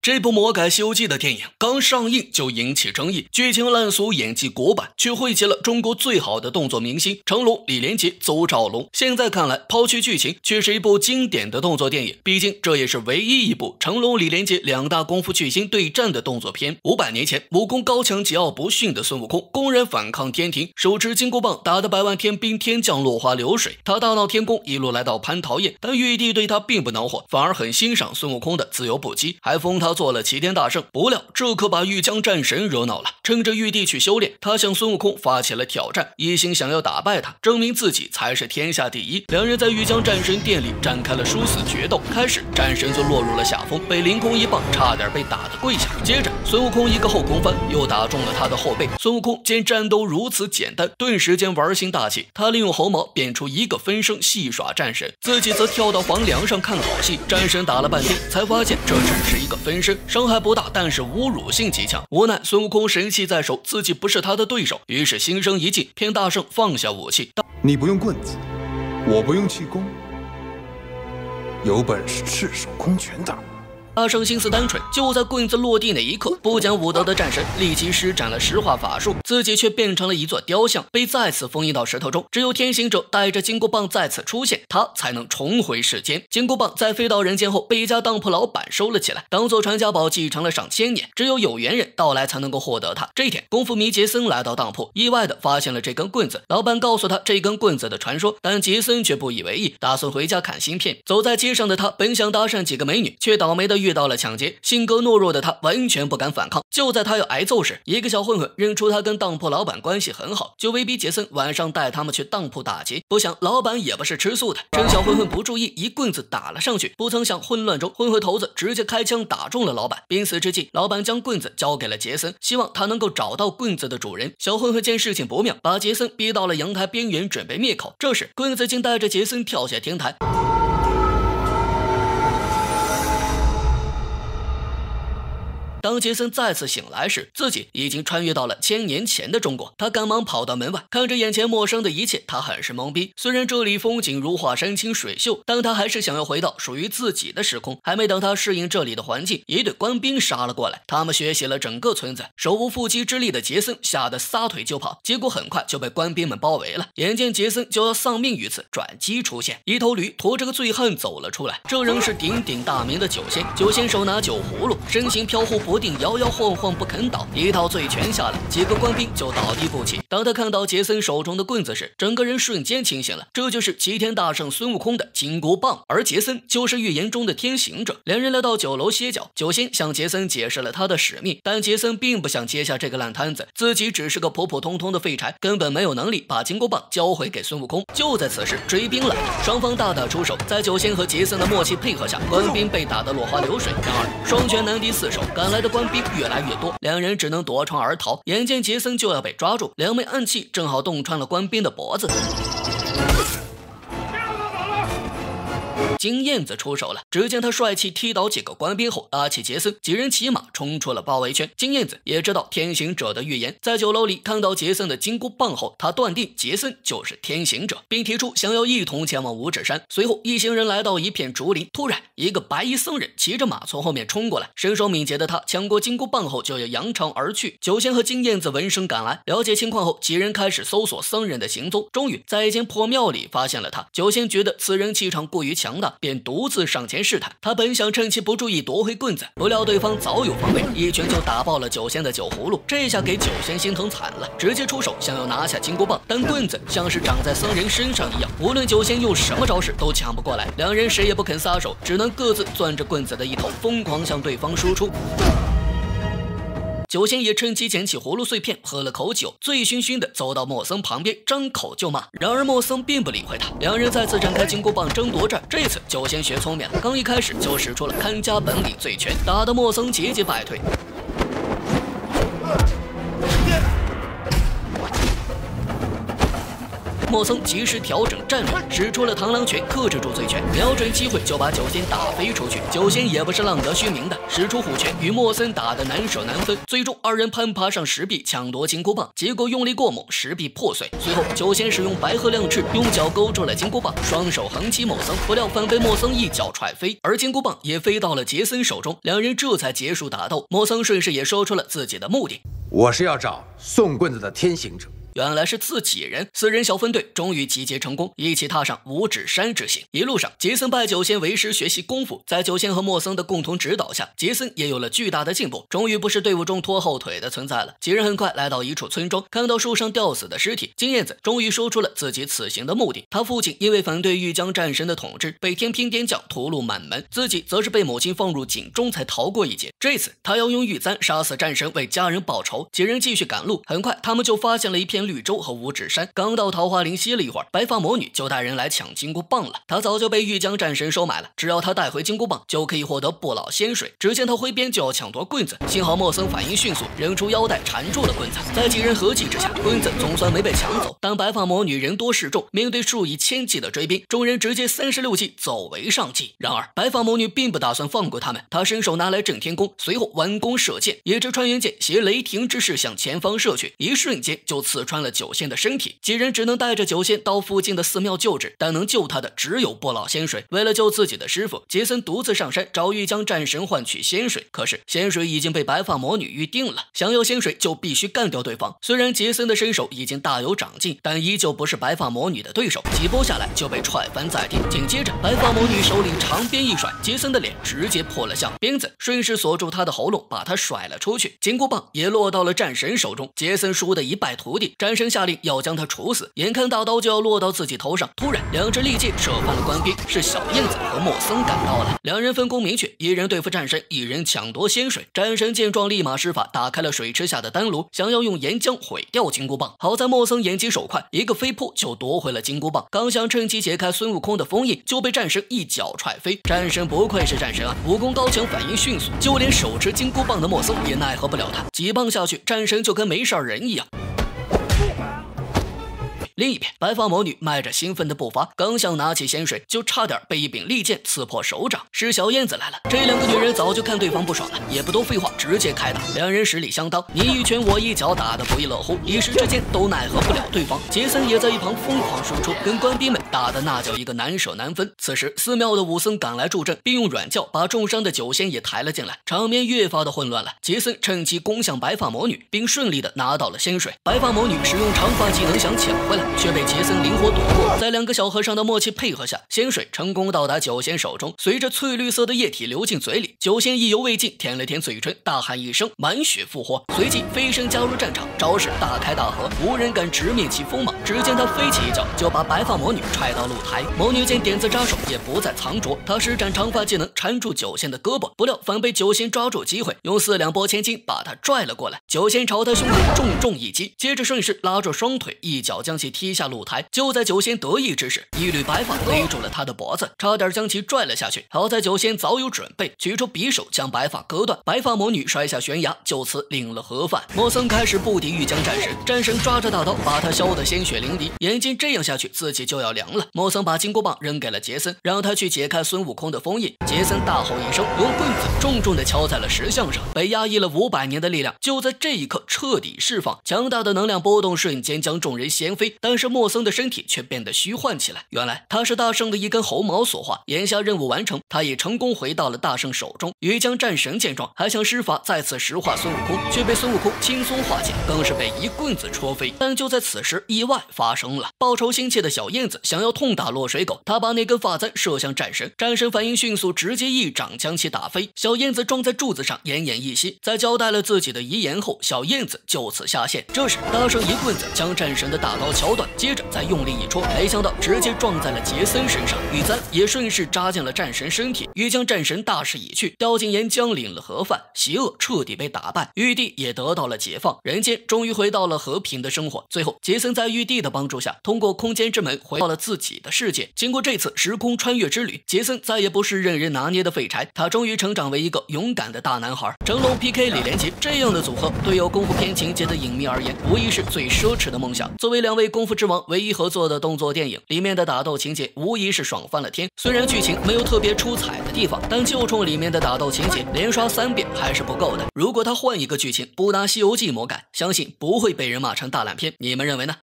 这部魔改《西游记》的电影刚上映就引起争议，剧情烂俗，演技古板，却汇集了中国最好的动作明星成龙、李连杰、邹兆龙。现在看来，抛去剧情，却是一部经典的动作电影。毕竟这也是唯一一部成龙、李连杰两大功夫巨星对战的动作片。500年前，武功高强、桀骜不驯的孙悟空公然反抗天庭，手持金箍棒打得百万天兵天将落花流水。他大闹天宫，一路来到蟠桃宴，但玉帝对他并不恼火，反而很欣赏孙悟空的自由不羁，还封他做了齐天大圣。不料这可把玉江战神惹恼了，趁着玉帝去修炼，他向孙悟空发起了挑战，一心想要打败他，证明自己才是天下第一。两人在玉江战神殿里展开了殊死决斗，开始战神就落入了下风，被凌空一棒差点被打得跪下。接着孙悟空一个后空翻又打中了他的后背。孙悟空见战斗如此简单，顿时间玩心大起，他利用猴毛变出一个分身戏耍战神，自己则跳到房梁上看好戏。战神打了半天才发现这只是一个分身，伤害不大，但是侮辱性极强。无奈孙悟空神器在手，自己不是他的对手，于是心生一计，骗大圣放下武器。 你不用棍子，我不用气功，有本事赤手空拳打。 大圣心思单纯，就在棍子落地那一刻，不讲武德的战神立即施展了石化法术，自己却变成了一座雕像，被再次封印到石头中。只有天行者带着金箍棒再次出现，他才能重回世间。金箍棒在飞到人间后，被一家当铺老板收了起来，当做传家宝继承了上千年，只有有缘人到来才能够获得它。这一天，功夫迷杰森来到当铺，意外的发现了这根棍子。老板告诉他这根棍子的传说，但杰森却不以为意，打算回家看新片。走在街上的他本想搭讪几个美女，却倒霉的遇到了抢劫。性格懦弱的他完全不敢反抗。就在他要挨揍时，一个小混混认出他跟当铺老板关系很好，就威逼杰森晚上带他们去当铺打劫。不想老板也不是吃素的，趁小混混不注意，一棍子打了上去。不曾想混乱中，混混头子直接开枪打中了老板。濒死之际，老板将棍子交给了杰森，希望他能够找到棍子的主人。小混混见事情不妙，把杰森逼到了阳台边缘，准备灭口。这时棍子竟带着杰森跳下天台。当杰森再次醒来时，自己已经穿越到了1000年前的中国。他赶忙跑到门外，看着眼前陌生的一切，他很是懵逼。虽然这里风景如画，山清水秀，但他还是想要回到属于自己的时空。还没等他适应这里的环境，一队官兵杀了过来，他们血洗了整个村子。手无缚鸡之力的杰森吓得撒腿就跑，结果很快就被官兵们包围了。眼见杰森就要丧命于此，转机出现，一头驴驮着个醉汉走了出来，这仍是鼎鼎大名的酒仙。酒仙手拿酒葫芦，身形飘忽不定，摇摇晃晃不肯倒，一套醉拳下来，几个官兵就倒地不起。当他看到杰森手中的棍子时，整个人瞬间清醒了，这就是齐天大圣孙悟空的金箍棒，而杰森就是预言中的天行者。两人来到酒楼歇脚，酒仙向杰森解释了他的使命，但杰森并不想接下这个烂摊子，自己只是个普普通通的废柴，根本没有能力把金箍棒交回给孙悟空。就在此时，追兵来了，双方大打出手，在酒仙和杰森的默契配合下，官兵被打得落花流水。然而双拳难敌四手，赶来的官兵越来越多，两人只能夺窗而逃。眼见杰森就要被抓住，两枚暗器正好洞穿了官兵的脖子。金燕子出手了，只见他帅气踢倒几个官兵后，拉起杰森，几人骑马冲出了包围圈。金燕子也知道天行者的预言，在酒楼里看到杰森的金箍棒后，他断定杰森就是天行者，并提出想要一同前往五指山。随后一行人来到一片竹林，突然一个白衣僧人骑着马从后面冲过来，身手敏捷的他抢过金箍棒后就要扬长而去。酒仙和金燕子闻声赶来，了解情况后，几人开始搜索僧人的行踪，终于在一间破庙里发现了他。酒仙觉得此人气场过于强大，便独自上前试探。他本想趁其不注意夺回棍子，不料对方早有防备，一拳就打爆了酒仙的酒葫芦。这下给酒仙心疼惨了，直接出手想要拿下金箍棒，但棍子像是长在僧人身上一样，无论酒仙用什么招式都抢不过来。两人谁也不肯撒手，只能各自攥着棍子的一头，疯狂向对方输出。酒仙也趁机捡起葫芦碎片，喝了口酒，醉醺醺的走到莫僧旁边，张口就骂。然而莫僧并不理会他，两人再次展开金箍棒争夺战。这次酒仙学聪明了，刚一开始就使出了看家本领醉拳，打得莫僧节节败退。 莫僧及时调整战略，使出了螳螂拳克制住醉拳，瞄准机会就把九仙打飞出去。九仙也不是浪得虚名的，使出虎拳与莫僧打得难舍难分，最终二人攀爬上石壁抢夺金箍棒，结果用力过猛，石壁破碎。随后九仙使用白鹤亮翅用脚勾住了金箍棒，双手横击莫僧，不料反被莫僧一脚踹飞，而金箍棒也飞到了杰森手中，两人这才结束打斗。莫僧顺势也说出了自己的目的： 我是要找送棍子的天行者。 原来是自己人，4人小分队终于集结成功，一起踏上五指山之行。一路上，杰森拜九仙为师学习功夫，在九仙和莫僧的共同指导下，杰森也有了巨大的进步，终于不是队伍中拖后腿的存在了。几人很快来到一处村庄，看到树上吊死的尸体，金燕子终于说出了自己此行的目的。他父亲因为反对玉江战神的统治，被天平点将屠戮满门，自己则是被母亲放入井中才逃过一劫。这次他要用玉簪杀死战神，为家人报仇。几人继续赶路，很快他们就发现了一片绿洲和五指山。刚到桃花林歇了一会儿，白发魔女就带人来抢金箍棒了。她早就被玉江战神收买了，只要她带回金箍棒，就可以获得不老仙水。只见她挥鞭就要抢夺棍子，幸好莫僧反应迅速，扔出腰带缠住了棍子。在几人合计之下，棍子总算没被抢走。但白发魔女人多势众，面对数以千计的追兵，众人直接36计走为上计。然而白发魔女并不打算放过他们，她伸手拿来震天弓，随后弯弓射箭，一支穿云箭携雷霆之势向前方射去，一瞬间就刺穿了九仙的身体。几人只能带着九仙到附近的寺庙救治，但能救他的只有不老仙水。为了救自己的师傅，杰森独自上山找玉江战神换取仙水，可是仙水已经被白发魔女预定了，想要仙水就必须干掉对方。虽然杰森的身手已经大有长进，但依旧不是白发魔女的对手，几波下来就被踹翻在地。紧接着白发魔女手里长鞭一甩，杰森的脸直接破了相，鞭子顺势锁住他的喉咙，把他甩了出去。金箍棒也落到了战神手中，杰森输得一败涂地，战神下令要将他处死。眼看大刀就要落到自己头上，突然两只利剑射翻了官兵，是小燕子和莫僧赶到了。两人分工明确，一人对付战神，一人抢夺仙水。战神见状立马施法打开了水池下的丹炉，想要用岩浆毁掉金箍棒。好在莫僧眼疾手快，一个飞扑就夺回了金箍棒，刚想趁机解开孙悟空的封印，就被战神一脚踹飞。战神不愧是战神啊，武功高强，反应迅速，就连手持金箍棒的莫僧也奈何不了他，几棒下去，战神就跟没事人一样。另一边，白发魔女迈着兴奋的步伐，刚想拿起仙水，就差点被一柄利剑刺破手掌。是小燕子来了，这两个女人早就看对方不爽了，也不多废话，直接开打。两人实力相当，你一拳我一脚，打得不亦乐乎，一时之间都奈何不了对方。杰森也在一旁疯狂输出，跟官兵们打得那叫一个难舍难分。此时寺庙的武僧赶来助阵，并用软轿把重伤的九仙也抬了进来，场面越发的混乱了。杰森趁机攻向白发魔女，并顺利的拿到了仙水。白发魔女使用长发技能想抢回来，却被杰森灵活躲过。在两个小和尚的默契配合下，仙水成功到达九仙手中，随着翠绿色的液体流进嘴里，九仙意犹未尽，舔了舔嘴唇，大喊一声满血复活，随即飞身加入战场，招式大开大合，无人敢直面其锋芒。只见他飞起一脚就把白发魔女踹到露台，魔女见点子扎手，也不再藏拙，她施展长发技能缠住九仙的胳膊，不料反被九仙抓住机会，用4两拨千斤把他拽了过来。九仙朝他胸口重一击，接着顺势拉住双腿，一脚将其踢下露台。就在九仙得意之时，一缕白发勒住了他的脖子，差点将其拽了下去。好在九仙早有准备，取出匕首将白发割断，白发魔女摔下悬崖，就此领了盒饭。莫僧开始不敌玉江战神，战神抓着大刀把他削得鲜血淋漓，眼见这样下去自己就要凉了。莫僧把金箍棒扔给了杰森，让他去解开孙悟空的封印。杰森大吼一声，用棍子重重地敲在了石像上，被压抑了500年的力量就在这一刻彻底释放，强大的能量波动瞬间将众人掀飞，但是莫僧的身体却变得虚幻起来。原来他是大圣的一根猴毛所化，眼下任务完成，他已成功回到了大圣手中。玉江战神见状，还想施法再次石化孙悟空，却被孙悟空轻松化解，更是被一棍子戳飞。但就在此时，意外发生了。报仇心切的小燕子想要痛打落水狗，他把那根发簪射向战神，战神反应迅速，直接一掌将其打飞。小燕子撞在柱子上，奄奄一息。在交代了自己的遗言后，小燕子就此下线。这时大圣一棍子将战神的大刀敲断，接着再用力一戳，没想到直接撞在了杰森身上，玉簪也顺势扎进了战神身体。玉江战神大势已去，掉进岩浆领了盒饭，邪恶彻底被打败，玉帝也得到了解放，人间终于回到了和平的生活。最后杰森在玉帝的帮助下，通过空间之门回到了自己的世界。经过这次时空穿越之旅，杰森再也不是任人拿捏的废柴，他终于成长为一个勇敢的大男孩。成龙 PK 李连杰这样的组合，对有功夫片情节的影迷而言，无疑是最奢侈的梦想。作为2位功夫夫之王唯一合作的动作电影，里面的打斗情节无疑是爽翻了天。虽然剧情没有特别出彩的地方，但就冲里面的打斗情节，连刷3遍还是不够的。如果他换一个剧情，不拿《西游记》魔改，相信不会被人骂成大烂片。你们认为呢？